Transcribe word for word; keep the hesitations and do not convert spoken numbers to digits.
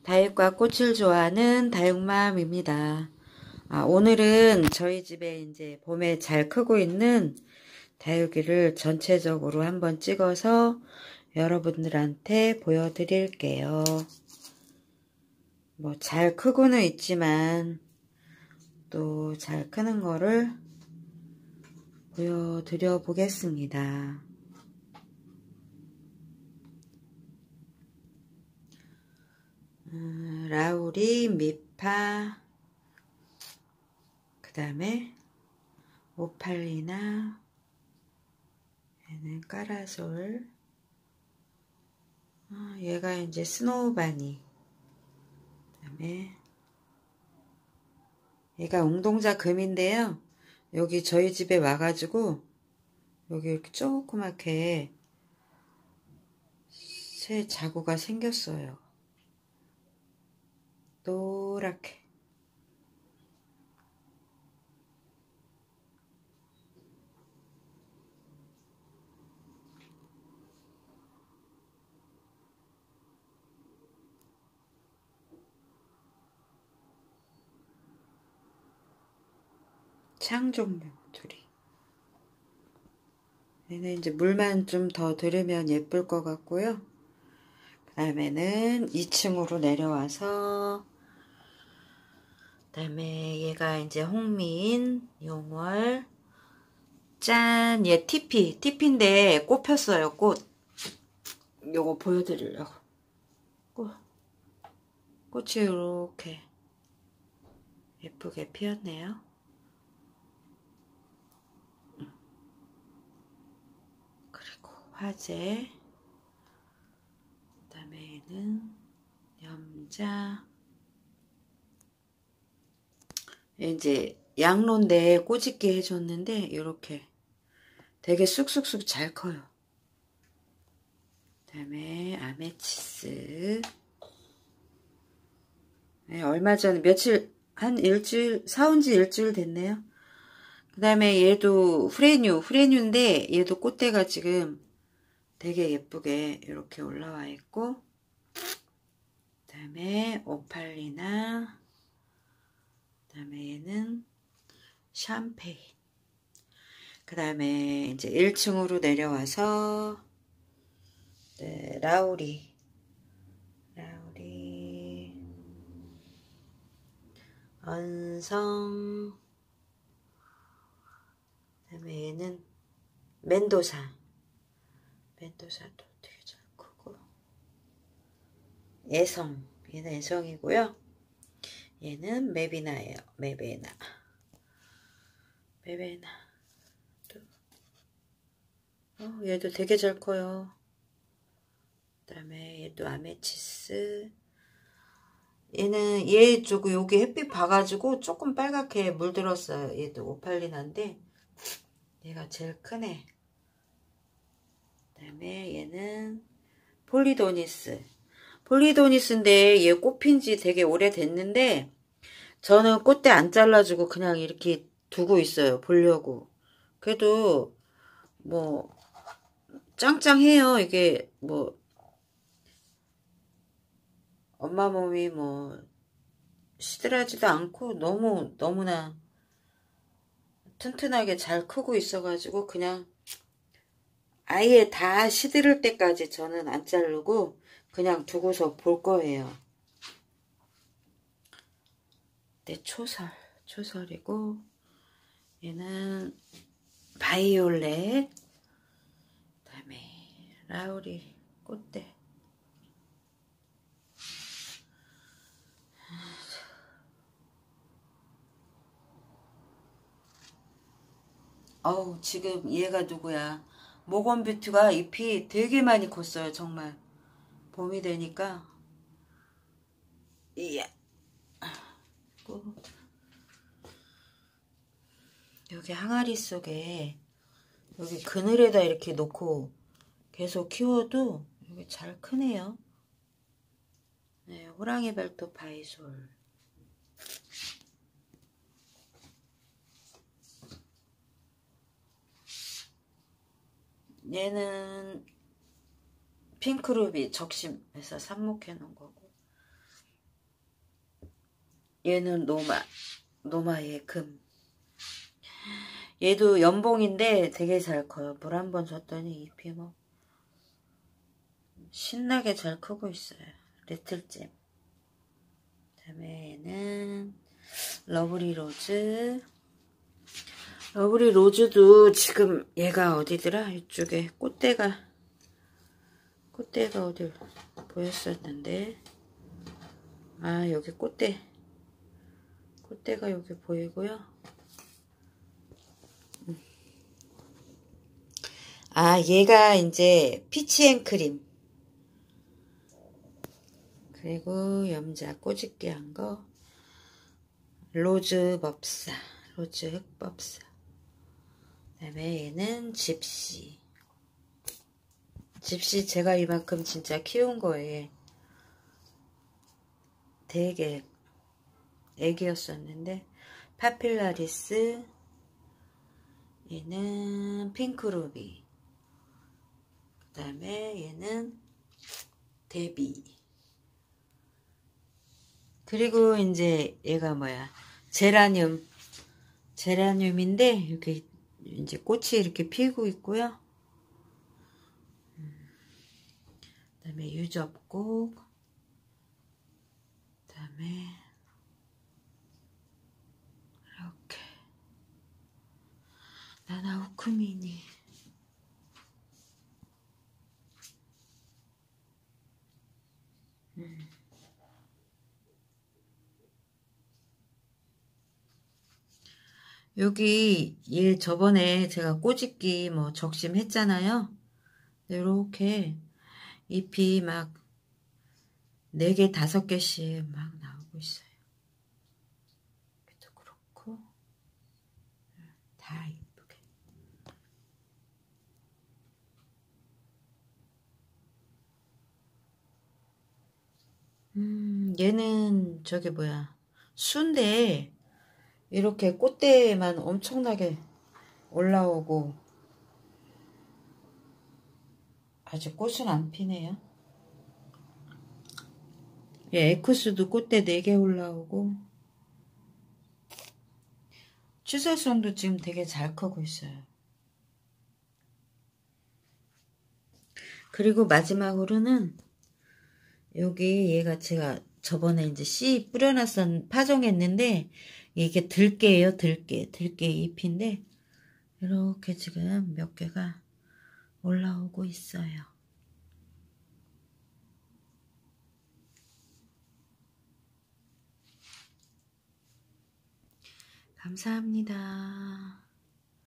다육과 꽃을 좋아하는 다육맘입니다. 아, 오늘은 저희 집에 이제 봄에 잘 크고 있는 다육이를 전체적으로 한번 찍어서 여러분들한테 보여드릴게요. 뭐 잘 크고는 있지만 또 잘 크는 거를 보여드려 보겠습니다. 음, 라우리, 미파, 그 다음에 오팔리나, 얘는 까라솔, 아, 얘가 이제 스노우바니, 그 다음에 얘가 웅동자 금인데요. 여기 저희 집에 와가지고 여기 이렇게 조그맣게 새 자구가 생겼어요. 노랗게. 창종류 둘이. 얘는 이제 물만 좀 더 들으면 예쁠 것 같고요. 그 다음에는 이 층으로 내려와서, 그 다음에 얘가 이제 홍미인, 용월, 짠! 얘 티피. 티피인데 꽃 폈어요, 꽃. 요거 보여드리려고. 꽃. 꽃이 이렇게 예쁘게 피었네요. 그리고 화재. 그 다음에 얘는 염자. 이제 양로인데 꼬집게 해줬는데 이렇게 되게 쑥쑥쑥 잘 커요. 그 다음에 아메치스. 네, 얼마 전에 며칠 한 일주일 사온 지 일주일 됐네요. 그 다음에 얘도 후레뉴 후레뉴인데 얘도 꽃대가 지금 되게 예쁘게 이렇게 올라와 있고, 그 다음에 오팔리나, 그 다음에 얘는 샴페인. 그 다음에 이제 일 층으로 내려와서 네, 라우리 라우리 언성. 그 다음에 얘는 멘도사. 멘도사도 되게 잘 크고, 애성. 얘는 애성이고요. 얘는 메비나예요. 메베나. 메베나. 어, 얘도 되게 잘 커요. 그 다음에 얘도 아메치스. 얘는 얘 쪽에 여기 햇빛 봐가지고 조금 빨갛게 물들었어요. 얘도 오팔리나인데 얘가 제일 크네. 그 다음에 얘는 폴리도니스. 폴리도니스인데 얘 꽃핀지 되게 오래됐는데 저는 꽃대 안 잘라주고 그냥 이렇게 두고 있어요. 보려고. 그래도 뭐 짱짱해요. 이게 뭐 엄마 몸이 뭐 시들하지도 않고 너무 너무나 튼튼하게 잘 크고 있어가지고 그냥 아예 다 시들을 때까지 저는 안 자르고 그냥 두고서 볼 거예요. 네, 초설. 초설이고, 얘는 바이올렛. 그 다음에 라우리 꽃대. 어우, 지금 얘가 누구야? 모건뷰트가 잎이 되게 많이 컸어요. 정말 봄이 되니까. 이야. 여기 항아리 속에 여기 그늘에다 이렇게 놓고 계속 키워도 여기 잘 크네요. 네, 호랑이 발톱 바이솔. 얘는 핑크루비 적심해서 삽목해 놓은 거고, 얘는 노마, 노마의 금. 얘도 연봉인데 되게 잘 커요. 물 한 번 줬더니 잎이 뭐 신나게 잘 크고 있어요. 리틀잼. 그다음에 얘는 러브리 로즈. 러브리 로즈도 지금 얘가 어디더라? 이쪽에 꽃대가 꽃대가 어디 보였었는데, 아 여기 꽃대 꽃대가 여기 보이고요. 아 얘가 이제 피치앤크림, 그리고 염자 꼬집기 한거 로즈 법사, 로즈 흑법사. 그 다음에 얘는 집시. 집시 제가 이만큼 진짜 키운 거에 되게 애기였었는데, 파필라리스. 얘는 핑크루비. 그 다음에 얘는 데비. 그리고 이제 얘가 뭐야, 제라늄. 제라늄인데 이렇게 이제 꽃이 이렇게 피고 있고요. 그 다음에 유접곡. 그 다음에 이렇게 나나우쿠미니. 음. 여기 얘 저번에 제가 꼬집기 뭐 적심했잖아요. 이렇게 잎이 막 네 개, 다섯 개씩 막 나오고 있어요. 여기도 그렇고 다 이쁘게. 음, 얘는 저기 뭐야, 순대 이렇게 꽃대만 엄청나게 올라오고 아직 꽃은 안 피네요. 예, 에쿠스도 꽃대 네 개 올라오고 추설송도 지금 되게 잘 크고 있어요. 그리고 마지막으로는 여기 얘가 제가 저번에 이제 씨 뿌려놨던 파종했는데, 이게 들깨예요. 들깨. 들깨 잎인데 이렇게 지금 몇 개가 올라오고 있어요. 감사합니다.